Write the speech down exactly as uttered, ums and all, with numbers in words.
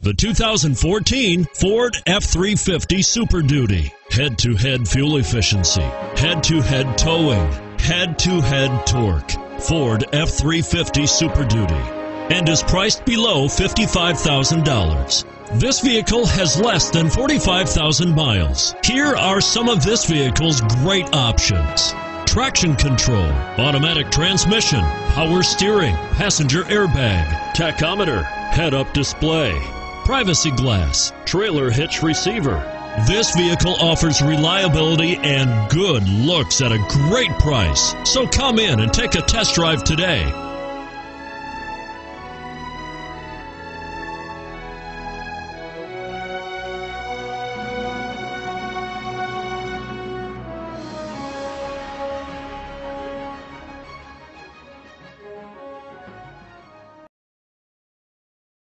The two thousand fourteen Ford F three fifty Super Duty. Head-to-head fuel efficiency, head-to-head towing, head-to-head torque. Ford F three fifty Super Duty, and is priced below fifty-five thousand dollars. This vehicle has less than forty-five thousand miles. Here are some of this vehicle's great options: traction control, automatic transmission, power steering, passenger airbag, tachometer, head-up display, privacy glass, trailer hitch receiver. This vehicle offers reliability and good looks at a great price. So come in and take a test drive today.